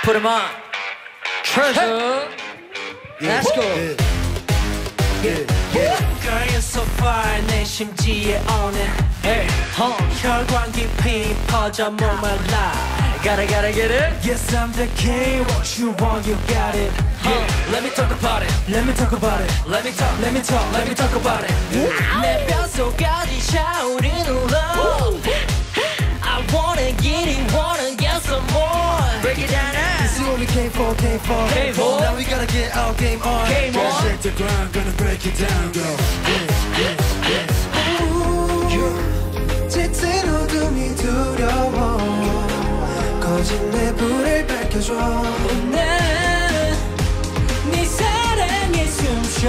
Put 'em on. Treasure. Let's go. Girl, you're so far 내 심지에 오는 혈관 깊이 퍼져 목말라 Gotta get it. Yes, I'm the king. What you want, you got it. Let me talk about it. Let me talk about it. Let me talk about it. 내 뼛속까지 차오르는 love. I wanna get it, wanna get some more. Break it down now. This is what we came for. Now we gotta get our game on. Game Gonna on. shake the ground, gonna break it down, girl. 짙은 어둠이 두려워. 거진 내 불을 밝혀줘. 난 네 사랑에 숨쉬어.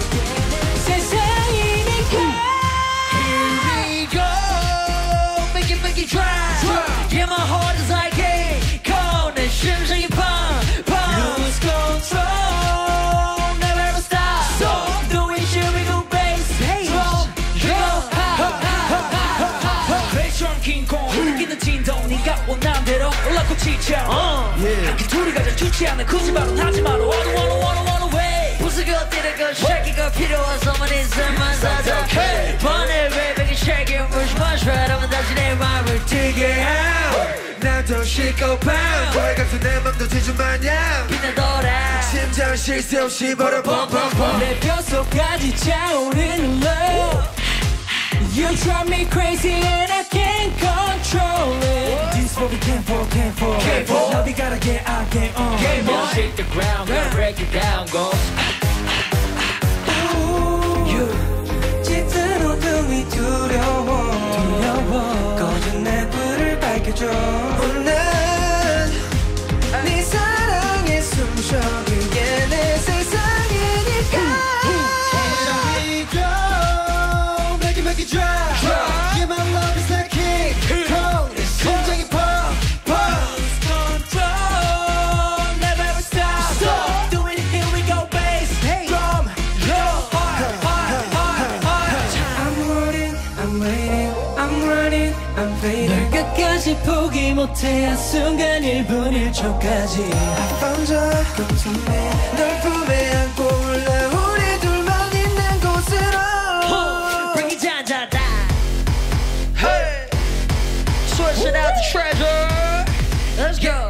세상이니까. Here we go. Make it dry. Yeah, my heart is like a cold. 내 심장이 pump. Lose control, never ever stop. So do it, here we go, bass. Drum, Bass King Kong. 느끼는 진동. 네가 원하는 대로 올라고 지쳐. 함께 둘이 가자 좋지 않아. 굳이 말은 하지 마라. Wanna way. 부수고 뛰는 shaking 필요해서만 있으면 다 okay. 번에 baby shake it much 하면 다시 내 맘을 뛰게 해. 나도 시커판 벌 같은 내 맘도 지준 마냥 빛나더라. 심장 쉴 새 없이 벌어 펑펑펑 내 뼛속까지 차오르는 love. You drive me crazy and I can't control it. This is what we came for. Now we gotta get our game on. Gonna shake the ground, gonna break it down, go. 짙은 어둠이 두려워. 꺼진 내 불을 밝혀줘. 난 네 사랑에 숨쉬어. 그게 내 세상이니까. Here we go. Make it dry. Yeah, my love is like king. Cold. 심장이 pump. Lose control. Never ever stop. Do it, here we go, bass. Drum. I'm running, I'm fading. 널 끝까지 포기 못해 한순간 1분 1초까지 I found you, come to me. 널 품에 안고 올라 우리 둘만 있는 곳으로. Bring it down. Hey, switch it out the treasure. Let's go.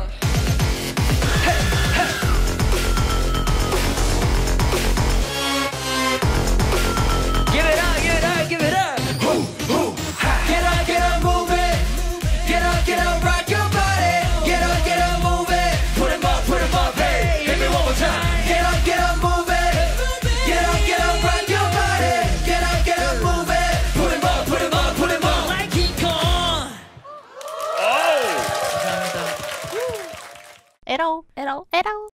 Give it up. Get up, move it. Get up, rock your body. Get up, move it. Put 'em up, hey. Hit me one more time. Get up, move it. Get up, rock your body. Get up, move it. Put 'em up. Like King Kong. 에러